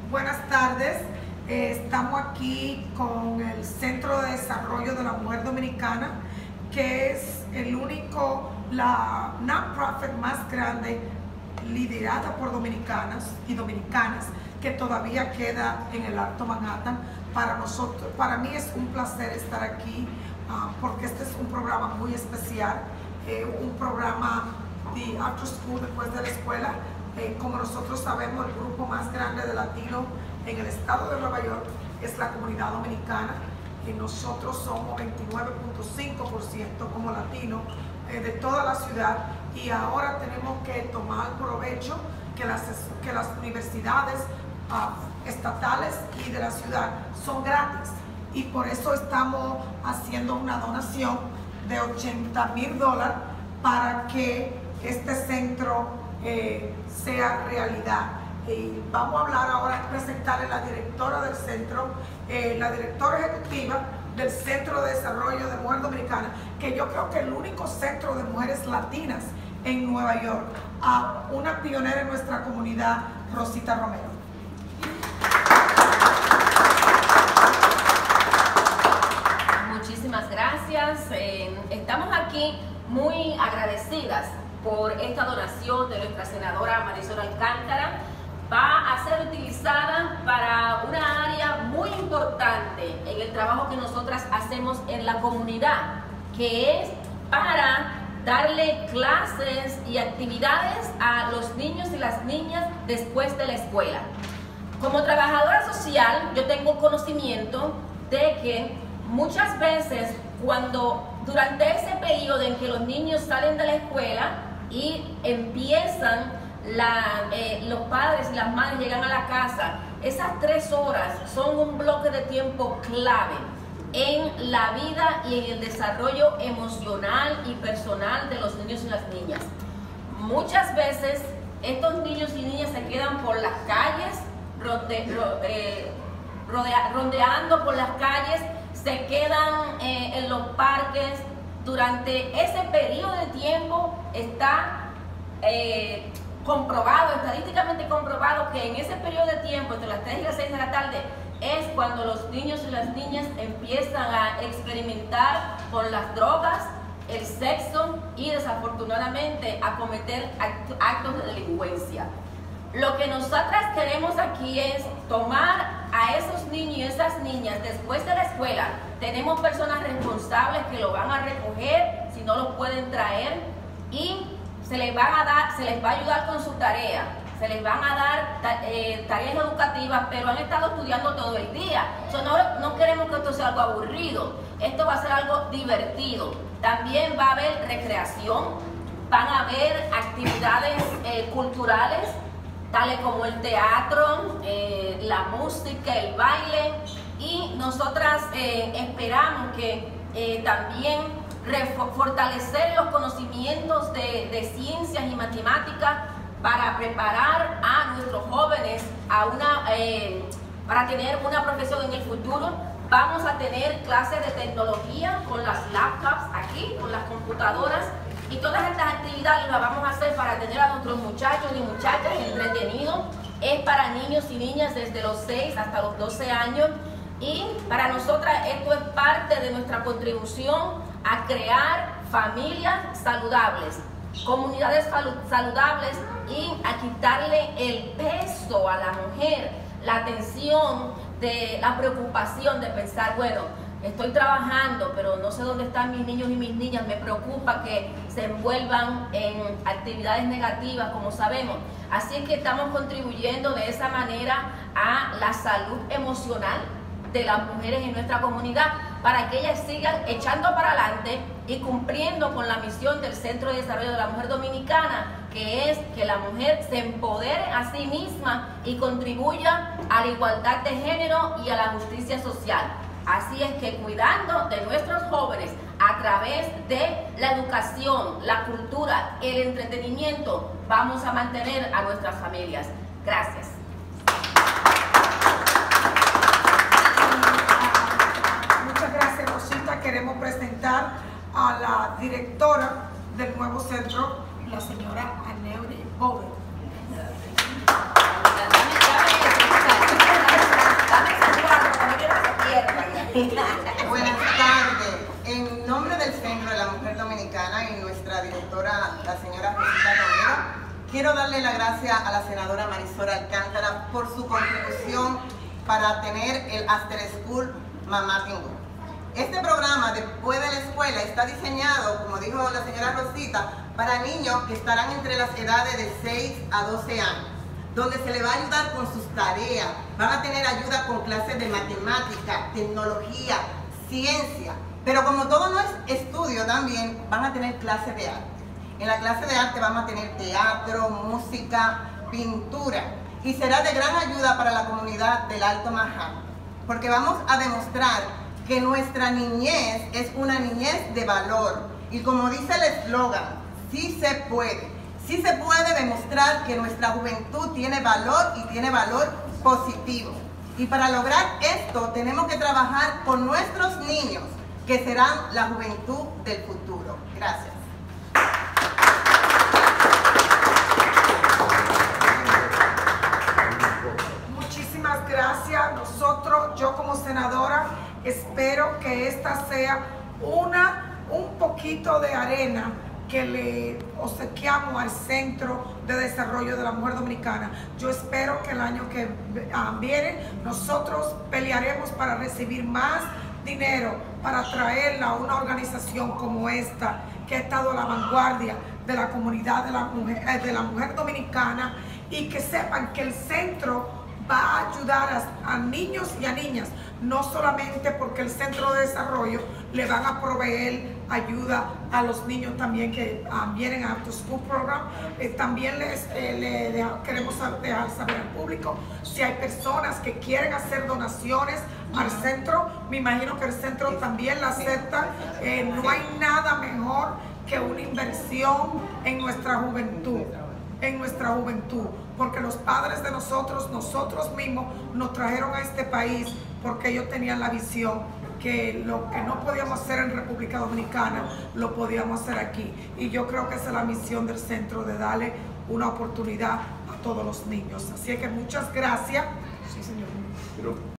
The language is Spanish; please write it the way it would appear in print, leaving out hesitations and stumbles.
Buenas tardes. Estamos aquí con el Centro de Desarrollo de la Mujer Dominicana, que es el único, la non-profit más grande liderada por dominicanas y dominicanas que todavía queda en el Alto Manhattan. Para mí es un placer estar aquí porque este es un programa muy especial, un programa de after school, después de la escuela. Como nosotros sabemos, el grupo más grande de latinos en el estado de Nueva York es la comunidad dominicana, y nosotros somos 29.5% como latinos de toda la ciudad, y ahora tenemos que tomar provecho que las universidades estatales y de la ciudad son gratis, y por eso estamos haciendo una donación de $80,000 para que este centro sea realidad. Y vamos a hablar ahora, presentarle a la directora del centro, la directora ejecutiva del Centro de Desarrollo de Mujer Dominicana, que yo creo que es el único centro de mujeres latinas en Nueva York, a una pionera en nuestra comunidad, Rosita Romero. Muchísimas gracias. Estamos aquí muy agradecidas por esta donación de nuestra senadora Marisol Alcántara. Va a ser utilizada para una área muy importante en el trabajo que nosotras hacemos en la comunidad, que es para darle clases y actividades a los niños y las niñas después de la escuela. Como trabajadora social, yo tengo conocimiento de que muchas veces durante ese periodo en que los niños salen de la escuela y empiezan, los padres y las madres llegan a la casa, esas 3 horas son un bloque de tiempo clave en la vida y en el desarrollo emocional y personal de los niños y las niñas. Muchas veces estos niños y niñas se quedan por las calles, rondeando por las calles, se quedan en los parques. Durante ese periodo de tiempo está estadísticamente comprobado que en ese periodo de tiempo, entre las 3 y las 6 de la tarde, es cuando los niños y las niñas empiezan a experimentar con las drogas, el sexo y desafortunadamente a cometer actos de delincuencia. Lo que nosotras queremos aquí es tomar a esos niños y esas niñas después de la escuela. Tenemos personas responsables que lo van a recoger si no los pueden traer, y se les va a ayudar con su tarea. Se les van a dar tareas educativas, pero han estado estudiando todo el día. No queremos que esto sea algo aburrido. Esto va a ser algo divertido. También va a haber recreación, van a haber actividades culturales, tales como el teatro, la música, el baile, y nosotras esperamos que también fortalecer los conocimientos de ciencias y matemáticas para preparar a nuestros jóvenes para tener una profesión en el futuro. Vamos a tener clases de tecnología con las laptops aquí, con las computadoras, y todas estas actividades las vamos a hacer para tener a nuestros muchachos y muchachas entretenidos. Es para niños y niñas desde los 6 hasta los 12 años, y para nosotras esto es parte de nuestra contribución a crear familias saludables, comunidades saludables, y a quitarle el peso a la mujer, la atención de la preocupación de pensar, bueno, estoy trabajando, pero no sé dónde están mis niños y mis niñas, me preocupa que se envuelvan en actividades negativas, como sabemos. Así es que estamos contribuyendo de esa manera a la salud emocional de las mujeres en nuestra comunidad, para que ellas sigan echando para adelante y cumpliendo con la misión del Centro de Desarrollo de la Mujer Dominicana, que es que la mujer se empodere a sí misma y contribuya a la igualdad de género y a la justicia social. Así es que, cuidando de nuestros jóvenes a través de la educación, la cultura, el entretenimiento, vamos a mantener a nuestras familias. Gracias. Muchas gracias, Rosita. Queremos presentar a la directora del nuevo centro, la señora Aneuri Bove. la señora Rosita Romero. Quiero darle las gracias a la senadora Marisol Alcántara por su contribución para tener el After School Mamá Tengo. Este programa después de la escuela está diseñado, como dijo la señora Rosita, para niños que estarán entre las edades de 6 a 12 años, donde se les va a ayudar con sus tareas, van a tener ayuda con clases de matemática, tecnología, ciencia, pero como todo no es estudio, también van a tener clases de arte. En la clase de arte vamos a tener teatro, música, pintura, y será de gran ayuda para la comunidad del Alto Manhattan, porque vamos a demostrar que nuestra niñez es una niñez de valor, y como dice el eslogan, sí se puede demostrar que nuestra juventud tiene valor y tiene valor positivo. Y para lograr esto tenemos que trabajar con nuestros niños, que serán la juventud del futuro. Gracias. Muchísimas gracias. Nosotros, yo como senadora, espero que esta sea un poquito de arena que le obsequiamos al Centro de Desarrollo de la Mujer Dominicana. Yo espero que el año que viene nosotros pelearemos para recibir más dinero para traerla a una organización como esta, que ha estado a la vanguardia de la comunidad de la mujer dominicana, y que sepan que el centro va a ayudar a niños y a niñas, no solamente porque el Centro de Desarrollo le van a proveer ayuda a los niños también que vienen a After School Program. También queremos dejar saber al público si hay personas que quieren hacer donaciones al centro. Me imagino que el centro también la acepta. No hay nada mejor que una inversión en nuestra juventud. Porque los padres de nosotros mismos nos trajeron a este país porque ellos tenían la visión que lo que no podíamos hacer en República Dominicana lo podíamos hacer aquí, y yo creo que esa es la misión del centro, de darle una oportunidad a todos los niños. Así que muchas gracias. Sí, señor.